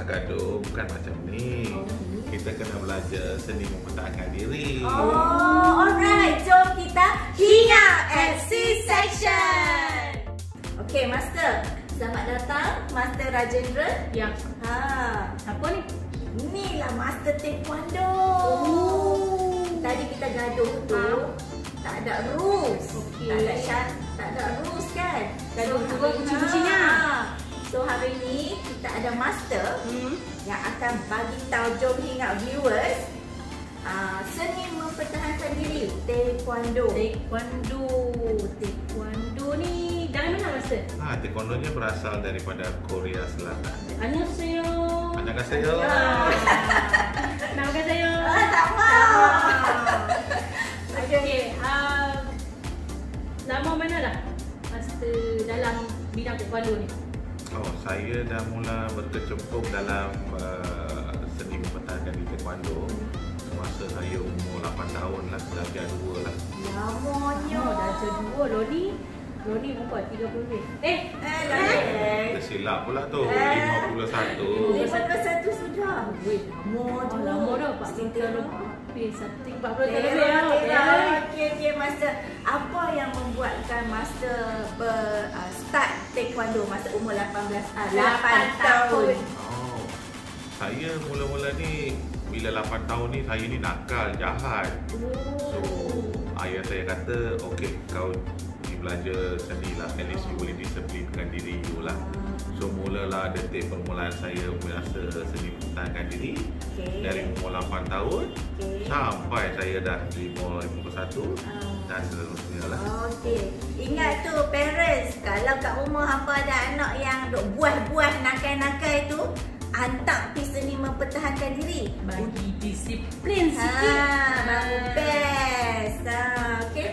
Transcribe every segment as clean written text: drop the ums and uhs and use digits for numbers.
gaduh, bukan macam ni. Kita kena belajar seni mempertahankan diri. Oh, alright. Jom kita hingar FC section. Okay, Master. Selamat datang, Master Rajendra. Ya. Apa ni? Inilah Master Taekwondo. Oh. Tadi kita gaduh tu, tak ada rules. Okey. Tak ada rules kan? Gaduh So, dua hari- kucing-kucingan. So hari ni kita ada Master yang akan bagi tahu jom hingar viewers seni mempertahankan diri Taekwondo. Taekwondo ni dari mana, Master? Taekwondonya berasal daripada Korea Selatan. Annyeonghaseyo. Annyeonghaseyo. Annyeonghaseyo. Tak mau. Okey, lama mana dah Master dalam bidang taekwondo ni? Saya dah mula berkecimpung dalam seni mempertahankan diri taekwondo semasa saya umur 8 tahun lah, belajar 2 lah. Lamanya. Dah kedua Loni berapa? 30 lebih. Tersilap pula tu, 51. 51 sudah. Lama dah, 40 tahun lebih. 40 tahun lebih. Okey, Master. Apa yang membuatkan Master start taekwondo masa umur 8 tahun? Saya mula-mula ni bila 8 tahun ni saya ni nakal, jahat. So ayah saya kata, okey kau belajar seni lah, at least you boleh disiplinkan diri you lah. So mulalah detik permulaan saya merasa seni mempertahankan diri dari umur 8 tahun sampai saya dah 51 dan seterusnya lah. Okey. Ingat tu parents, kalau kat rumah hampa ada anak yang duk buah-buah nakal-nakal tu, hantar pergi seni mempertahankan diri. Bagi disiplin sikit. Baru best. Okey.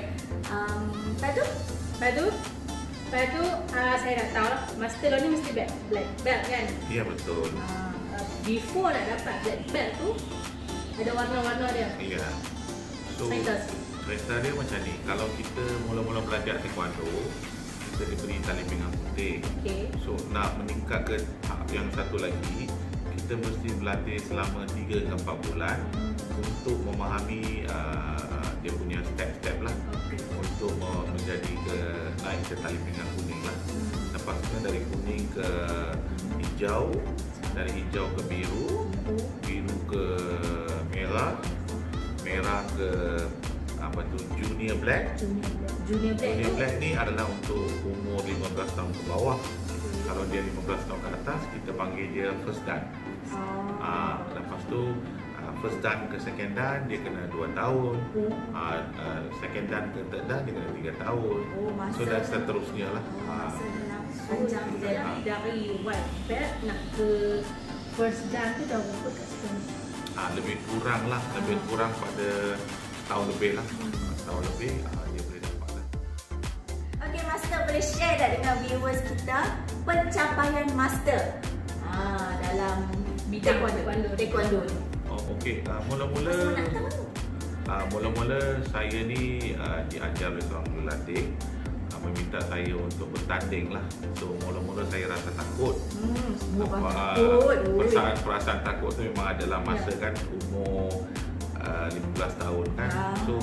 Lepas tu saya dah tahu lah, Master Loni mesti black belt kan? Ya betul. Before nak dapat black belt tu, ada warna-warna dia. Ya. So Cerita sikit. cerita dia macam ni, kalau kita mula-mula belajar taekwondo, kita diberi tali pinggang putih. Okey. So nak meningkat ke tahap yang satu lagi, kita mesti berlatih selama 3 hingga 4 bulan untuk memahami dia punya step-step lah, untuk menjadi naik ke tali pinggang kuning lah. Lepasnya dari kuning ke hijau, dari hijau ke biru, biru ke merah, merah ke junior black. Junior Junior black ni adalah untuk umur 15 tahun ke bawah. Kalau dia 15 tahun ke atas, kita panggil dia first dan. Lepas tu first dan ke second dan dia kena 2 tahun. Second dan ke third dan dia kena 3 tahun. So dan seterusnya lah. Panjang dia. Dari white belt nak ke first dan tu dah berapa kat sekarang? Lebih kurang lah, lebih kurang pada tahun lebih lah. Tahun lebih dia boleh dapat lah. Okey, Master boleh share tak dengan viewers kita pencapaian Master dalam Bidang taekwondo ni? Okey, mula-mula saya ni diajar oleh seorang pelatih meminta saya untuk bertanding lah. So mula-mula saya rasa takut. Perasaan takut tu memang adalah masa kan umur 15 tahun kan. So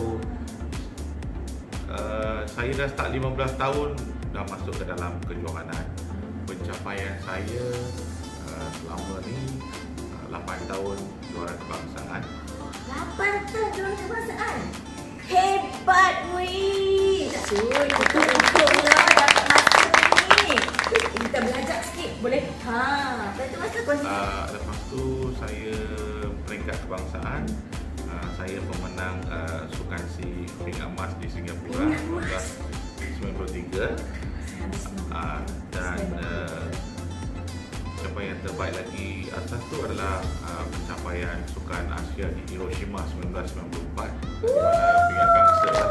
saya dah start 15 tahun dah masuk ke dalam kejohanan. Pencapaian saya selama ni 8 tahun juara kebangsaan. 8 tahun juara kebangsaan. Hebat weh. Betul-betul lah dapat Master ni. Kita belajar sikit boleh? Lepas tu Master continue. Lepas tu saya peringkat kebangsaan. Saya pemenang sukan si pingat emas di Singapura 1993. Dan pencapaian terbaik lagi atas tu adalah pencapaian Sukan Asia di Hiroshima 1994 pingat gangsa lah.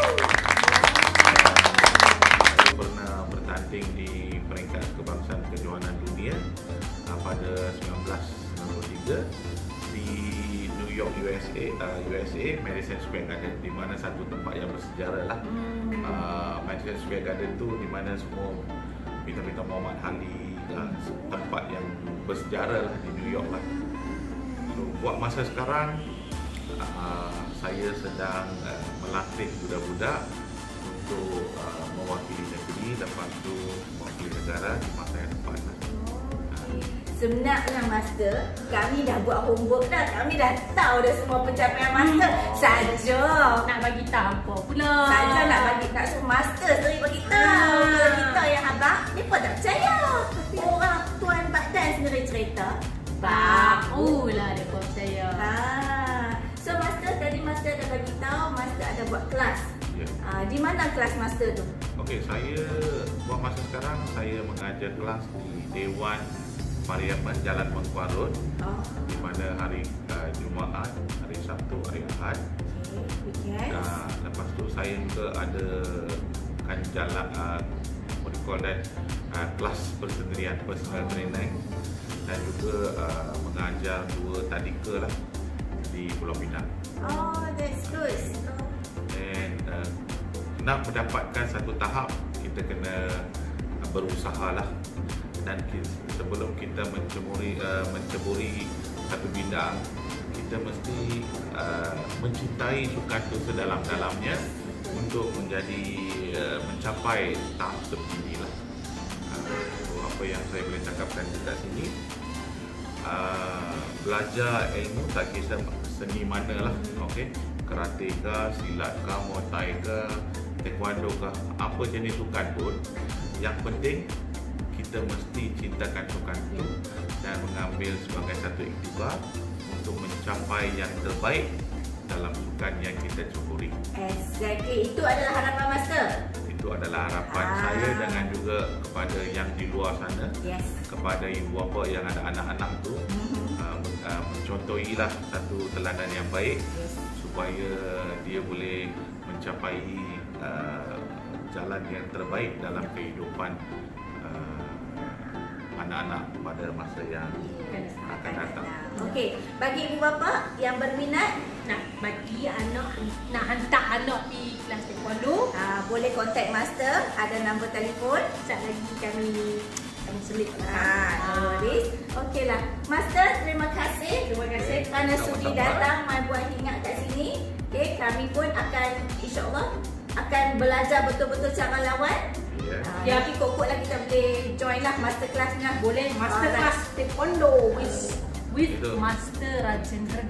Saya pernah bertanding di peringkat kebangsaan kejohanan dunia pada 1993 di New York, USA, Madison Square Garden, di mana satu tempat yang bersejarah lah. Madison Square Garden tu di mana semua bintang-bintang Muhammad Ali, tempat yang bersejarah lah di New York lah. So, buat masa sekarang saya sedang melatih budak-budak untuk mewakili negeri, lepas tu mewakili negara di masa yang depan lah. Sebenarnya Master, kami dah buat homework dah. Kami dah tahu dah semua pencapaian Master. Saja Nak bagi tahu apa pula. Saja nak suruh Master sendiri bagi tahu. Kalau kita yang abang, mereka tak percaya. Orang Tuan Badan sendiri cerita. Barulah dia percaya. So Master, tadi Master dah bagi tahu Master ada buat kelas. Di mana kelas Master tu? Okey, saya buat masa sekarang saya mengajar kelas di Dewan Pariaman Jalan Mengkuar Road, di mana hari Jumaat, hari Sabtu, hari Ahad. Lepas tu saya juga ada jalan kelas persendirian, personal training, dan juga mengajar 2 tadika lah di Pulau Pinang. Oh, that's good. Dan nak mendapatkan satu tahap, kita kena berusaha lah. Dan sebelum kita menceburi satu bidang, kita mesti mencintai sukan itu sedalam-dalamnya untuk mencapai tahap seperti inilah. So, apa yang saya boleh cakapkan dekat sini, belajar ilmu tak kisah seni mana lah, okey, karate kah, silat kah, muay thai kah, taekwondo kah, apa jenis sukan pun, yang penting kita mesti cintakan sukan itu dan mengambil sebagai satu iktibar untuk mencapai yang terbaik dalam sukan yang kita ceburi. Exactly. Itu adalah harapan Master. Itu adalah harapan saya dengan juga kepada yang di luar sana, kepada ibu bapa yang ada anak-anak tu, mencontohilah satu teladan yang baik supaya dia boleh mencapai jalan yang terbaik dalam kehidupan anak-anak pada masa yang akan datang. Okey, bagi ibu bapa yang berminat nak bagi anak, nak hantar anak pergi kelas taekwondo, boleh kontak Master, ada nombor telefon. sekejap lagi kami selit. Okeylah, Master, terima kasih. Terima kasih kerana sudi datang mai buat hingat kat sini. Okey, kami pun akan insya-Allah akan belajar betul-betul cara lawan. Nanti kokok lah kita boleh join lah masterclass-nya. Boleh masterclass taekwondo with Master Rajendra.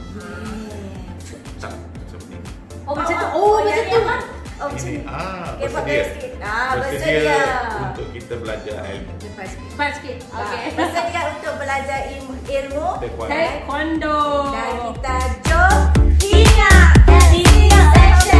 Tak seperti ini. Oh macam tu. Oh macam tu. Oh macam ni. Bersedia untuk kita belajar ilmu. Cepat sikit. Okey. Bersedia untuk belajar ilmu taekwondo. Dan kita jom hingat section.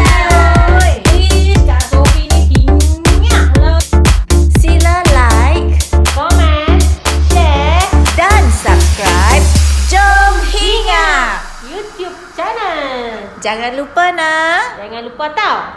Sila like, Komen, share dan subscribe Jom Hingat YouTube channel. Jangan lupa nak. Jangan lupa tau